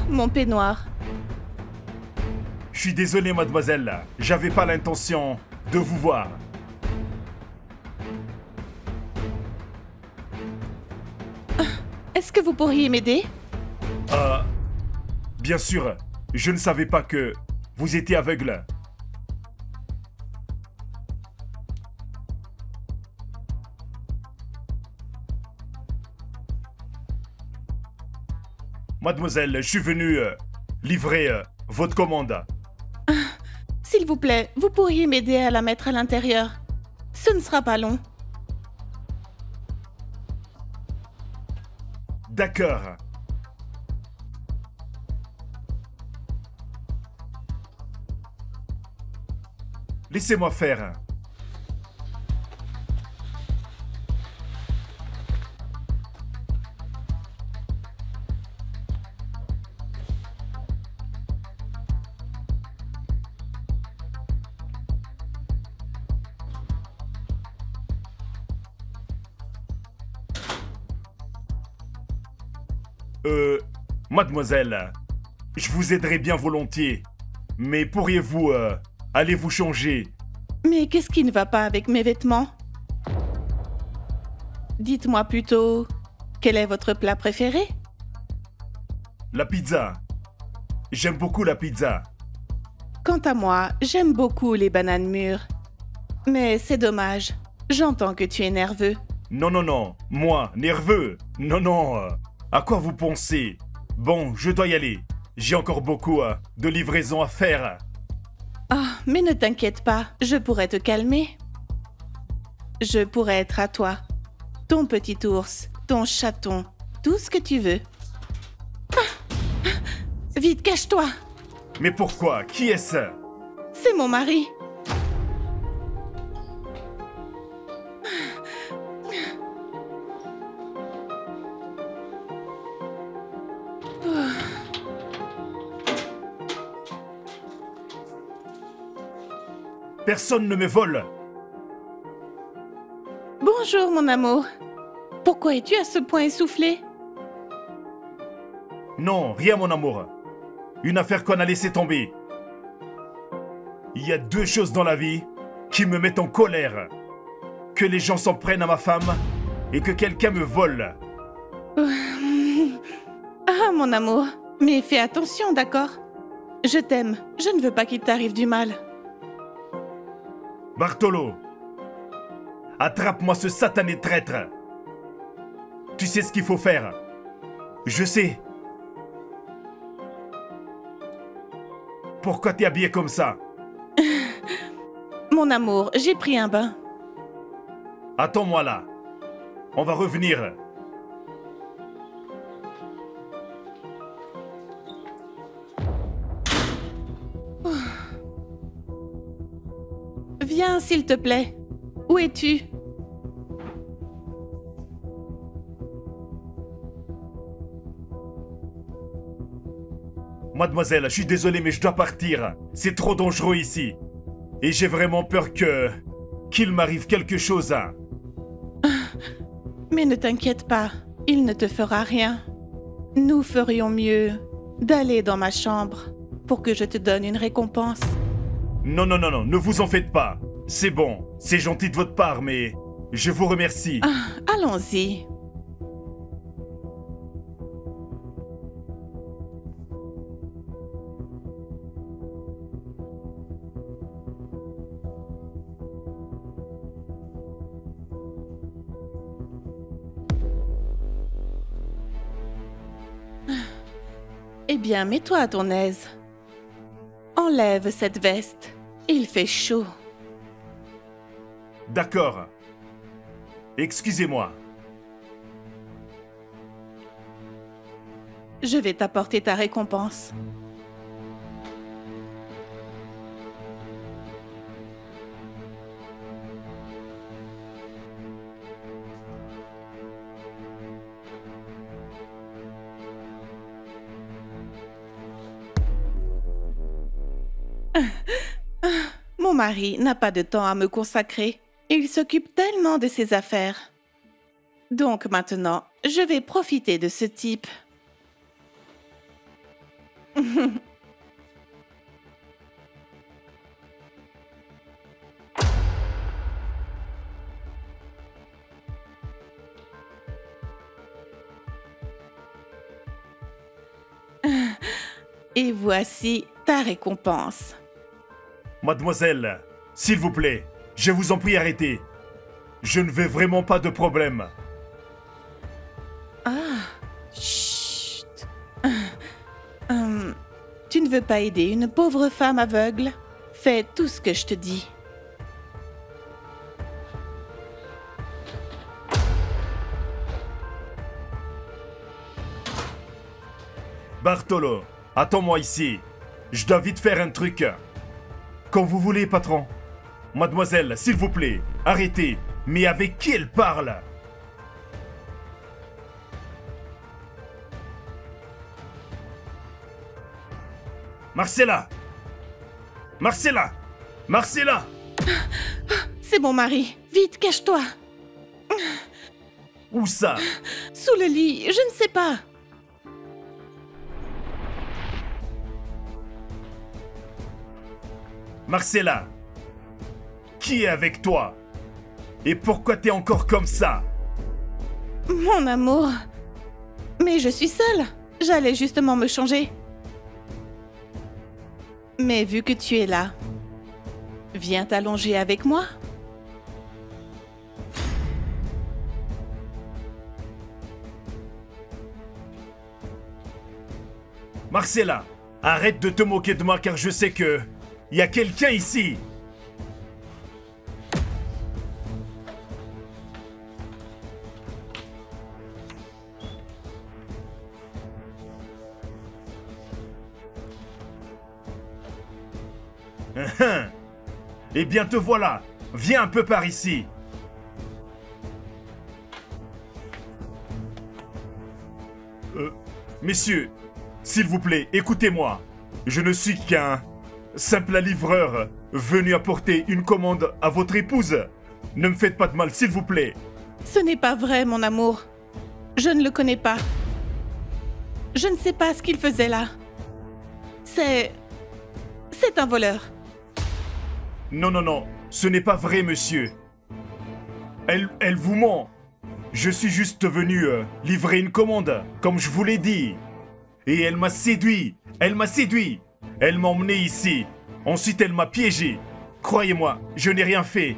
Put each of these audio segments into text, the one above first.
Mon peignoir. Je suis désolé, mademoiselle. J'avais pas l'intention de vous voir. Est-ce que vous pourriez m'aider? Bien sûr, je ne savais pas que vous étiez aveugle. Mademoiselle, je suis venu livrer votre commande. S'il vous plaît, vous pourriez m'aider à la mettre à l'intérieur. Ce ne sera pas long. D'accord. Laissez-moi faire. Mademoiselle, je vous aiderai bien volontiers, mais pourriez-vous aller vous changer? Mais qu'est-ce qui ne va pas avec mes vêtements? Dites-moi plutôt, quel est votre plat préféré? La pizza. J'aime beaucoup la pizza. Quant à moi, j'aime beaucoup les bananes mûres. Mais c'est dommage, j'entends que tu es nerveux. Non, non, non, moi, nerveux. Non, non, à quoi vous pensez? Bon, je dois y aller. J'ai encore beaucoup de livraisons à faire. Ah, mais ne t'inquiète pas, je pourrais te calmer. Je pourrais être à toi. Ton petit ours, ton chaton, tout ce que tu veux. Ah! Vite, cache-toi! Mais pourquoi? Qui est-ce? C'est mon mari. Personne ne me vole. Bonjour, mon amour. Pourquoi es-tu à ce point essoufflé? Non, rien mon amour. Une affaire qu'on a laissé tomber. Il y a deux choses dans la vie qui me mettent en colère. Que les gens s'en prennent à ma femme et que quelqu'un me vole. Ah, mon amour. Mais fais attention, d'accord? Je t'aime. Je ne veux pas qu'il t'arrive du mal. Bartolo, attrape-moi ce satané traître. Tu sais ce qu'il faut faire. Je sais. Pourquoi t'es habillé comme ça? Mon amour, j'ai pris un bain. Attends-moi là. On va revenir. Viens, s'il te plaît. Où es-tu? Mademoiselle, je suis désolé mais je dois partir. C'est trop dangereux ici. Et j'ai vraiment peur qu'il m'arrive quelque chose. Mais ne t'inquiète pas, il ne te fera rien. Nous ferions mieux d'aller dans ma chambre pour que je te donne une récompense. Non, non, non, non, ne vous en faites pas. C'est bon, c'est gentil de votre part, mais je vous remercie. Ah, allons-y. Eh bien, mets-toi à ton aise. Enlève cette veste. Il fait chaud. D'accord. Excusez-moi. Je vais t'apporter ta récompense. Mon mari n'a pas de temps à me consacrer. Il s'occupe tellement de ses affaires. Donc maintenant, je vais profiter de ce type. Et voici ta récompense. Mademoiselle, s'il vous plaît, je vous en prie, arrêtez. Je ne veux vraiment pas de problème. Chut. Tu ne veux pas aider une pauvre femme aveugle? Fais tout ce que je te dis. Bartolo, attends-moi ici. Je dois vite faire un truc. Quand vous voulez, patron. Mademoiselle, s'il vous plaît, arrêtez. Mais avec qui elle parle? Marcella! Marcella! Marcella! C'est mon mari. Vite, cache-toi. Où ça? Sous le lit, je ne sais pas. Marcella! Qui est avec toi? Et pourquoi t'es encore comme ça? Mon amour. Mais je suis seule. J'allais justement me changer. Mais vu que tu es là, viens t'allonger avec moi. Marcella, arrête de te moquer de moi car je sais que... Il y a quelqu'un ici. Eh bien te voilà. Viens un peu par ici. Messieurs, s'il vous plaît, écoutez-moi. Je ne suis qu'un simple livreur venu apporter une commande à votre épouse. Ne me faites pas de mal, s'il vous plaît. Ce n'est pas vrai, mon amour. Je ne le connais pas. Je ne sais pas ce qu'il faisait là. C'est un voleur. Non, non, non, ce n'est pas vrai, monsieur. Elle vous ment. Je suis juste venu livrer une commande, comme je vous l'ai dit. Et elle m'a séduit. Elle m'a séduit. Elle m'a emmené ici. Ensuite, elle m'a piégé. Croyez-moi, je n'ai rien fait.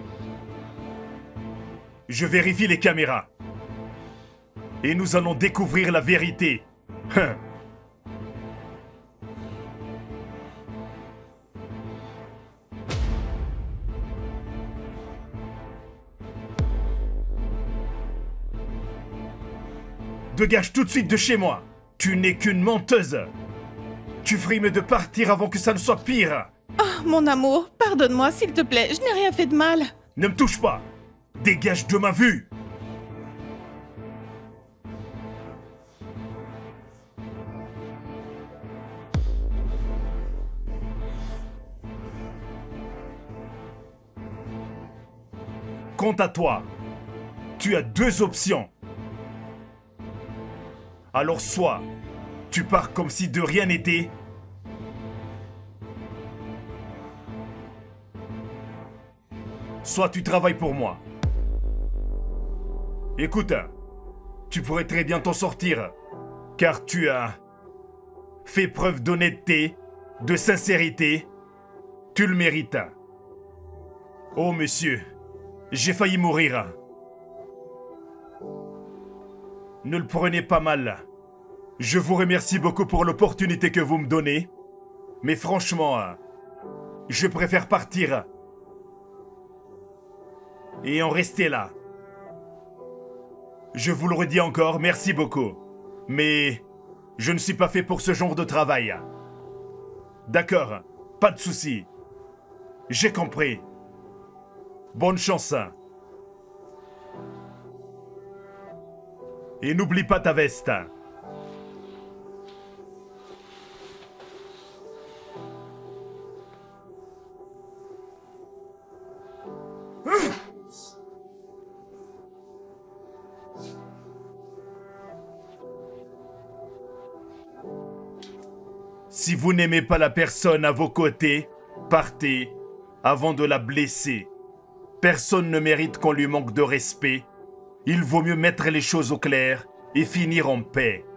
Je vérifie les caméras. Et nous allons découvrir la vérité. Dégage tout de suite de chez moi. Tu n'es qu'une menteuse. Tu ferais mieux de partir avant que ça ne soit pire. Oh, mon amour, pardonne-moi, s'il te plaît. Je n'ai rien fait de mal. Ne me touche pas. Dégage de ma vue. Quant à toi, tu as deux options. Alors soit tu pars comme si de rien n'était, soit tu travailles pour moi. Écoute, tu pourrais très bien t'en sortir, car tu as fait preuve d'honnêteté, de sincérité. Tu le mérites. Oh monsieur, j'ai failli mourir. Ne le prenez pas mal. Je vous remercie beaucoup pour l'opportunité que vous me donnez. Mais franchement, je préfère partir. Et en rester là. Je vous le redis encore, merci beaucoup. Mais je ne suis pas fait pour ce genre de travail. D'accord, pas de souci. J'ai compris. Bonne chance. Et n'oublie pas ta veste. Si vous n'aimez pas la personne à vos côtés, partez avant de la blesser. Personne ne mérite qu'on lui manque de respect. Il vaut mieux mettre les choses au clair et finir en paix.